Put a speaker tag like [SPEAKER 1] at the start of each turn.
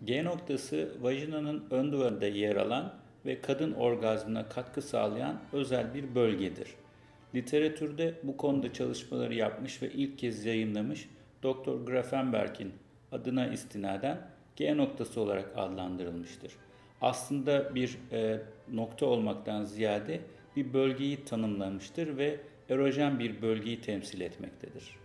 [SPEAKER 1] G noktası vajinanın ön duvarında yer alan ve kadın orgazmına katkı sağlayan özel bir bölgedir. Literatürde bu konuda çalışmaları yapmış ve ilk kez yayınlamış Dr. Grafenberg'in adına istinaden G noktası olarak adlandırılmıştır. Aslında bir nokta olmaktan ziyade bir bölgeyi tanımlamıştır ve erojen bir bölgeyi temsil etmektedir.